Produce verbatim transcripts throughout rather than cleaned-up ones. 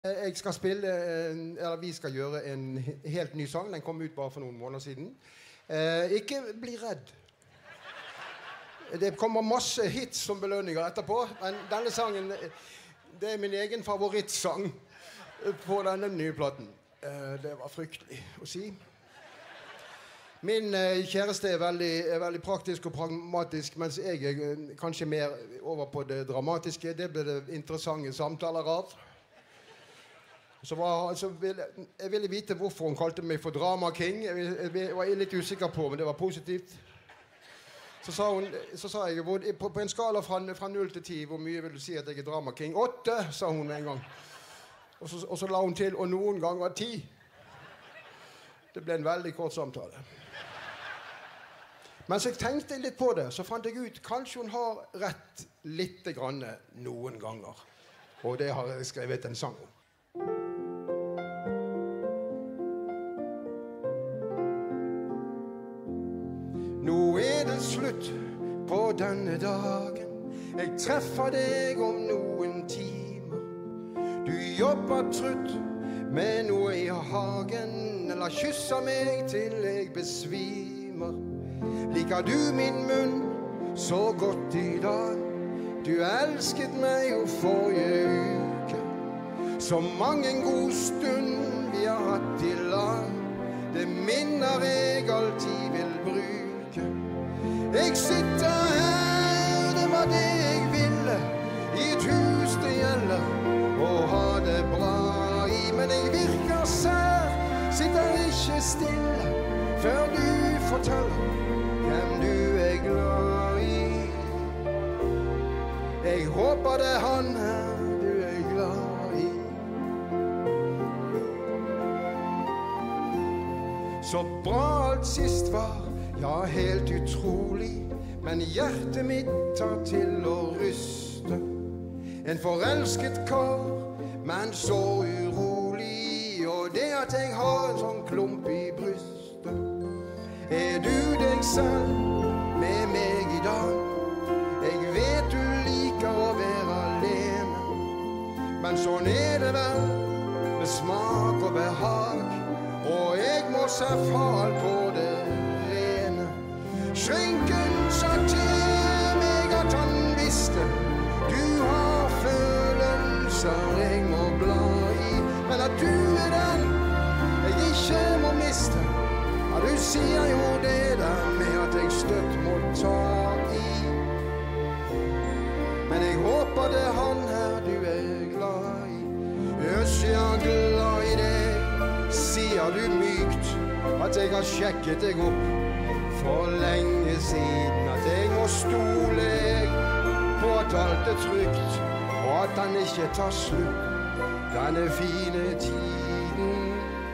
Jeg skal spille, eller vi skal gjøre en helt ny sang. Den kom ut bare for noen måneder siden. Eh, ikke bli redd. Det kommer masse hits som belønninger etterpå, men denne sangen, det er min egen favorittsang på denne nye platten. Eh, det var fryktelig å si. Min eh, kjæreste er veldig, er veldig praktisk og pragmatisk, mens jeg er eh, kanskje mer over på det dramatiske. Det ble det interessante samtaler av. Så var, så ville, jeg ville vite hvorfor hun kalte meg for Drama King. Jeg, jeg, jeg var litt usikker på, men det var positivt. Så sa, hun, så sa jeg, hvor, på, på en skala fra, fra null til ti, hvor mye vil du si at jeg er Drama King? Åtte, sa hun med en gang. Og så, og så la hun til, og noen ganger ti. Det ble en veldig kort samtale. Mens jeg tenkte litt på det, så fant jeg ut, kanskje hun har rett litt grann noen ganger. Og det har jeg skrevet en sang om. Nå er det slutt på denne dagen. Jeg treffer deg om noen timer. Du jobber trutt med noe i hagen, eller kysser meg til jeg besvimer. Liker du min munn så godt i dag? Du elsket meg jo forrige uke. Så mange en god stund vi har hatt i lag. Det minner jeg alltid vil bruke. Jeg sitter her, det var det jeg ville, i et hus det gjelder, og ha det bra i. Men jeg virker sær, sitter ikke stille, før du forteller hvem du er glad i. Jeg håper det er han her du er glad i. Så bra alt sist var, ja, helt utrolig, men hjertet mitt tar til å ryste. En forelsket kar, men så urolig, og det at jeg har en sånn klump i brystet. Er du deg selv med meg i dag? Jeg vet du liker å være alene, men sånn er det vel, med smak og behag, og jeg må se fall på det. Skjenken sa til meg at han visste du har følelser jeg må bla i, men at du er den jeg ikke må miste. Ja, du sier jo det der med at jeg støtt må ta i, men jeg håper det er han her du er glad i. Jøss, jeg er glad i deg, sier du mykt at jeg har sjekket deg opp for lenge siden, at jeg må stole på at alt er trygt, og at han ikke tar slutt denne fine tiden.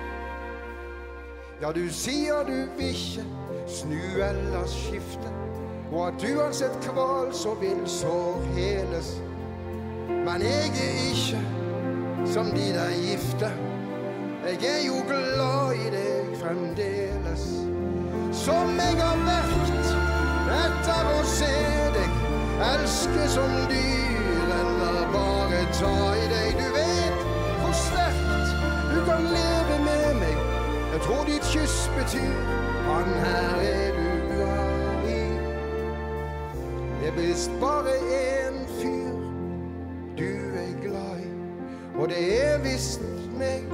Ja, du sier du vil ikke snu eller skifte, og at uansett kval så vil sår heles. Men jeg er ikke som de der gifte, jeg er jo glad i deg fremdeles. Som jeg har vært etter å se deg, elske som dyr, eller bare ta i deg. Du vet hvor sterkt du kan leve med meg. Jeg tror ditt kyss betyr han her er du glad i. Det er visst bare en fyr du er glad i, og det er visst meg.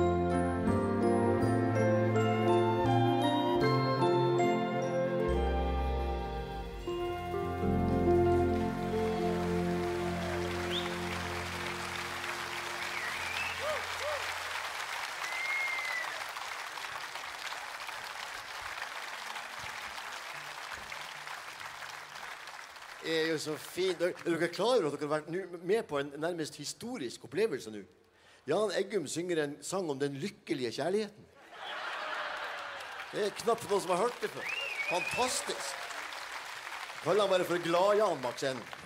Det er jo så fint. Er dere klar over at dere har vært med på en nærmest historisk opplevelse nå? Jan Eggum synger en sang om den lykkelige kjærligheten. Det er knapt noen som har hørt det før. Fantastisk. Kaller han bare for Glad-Jan bak scenen.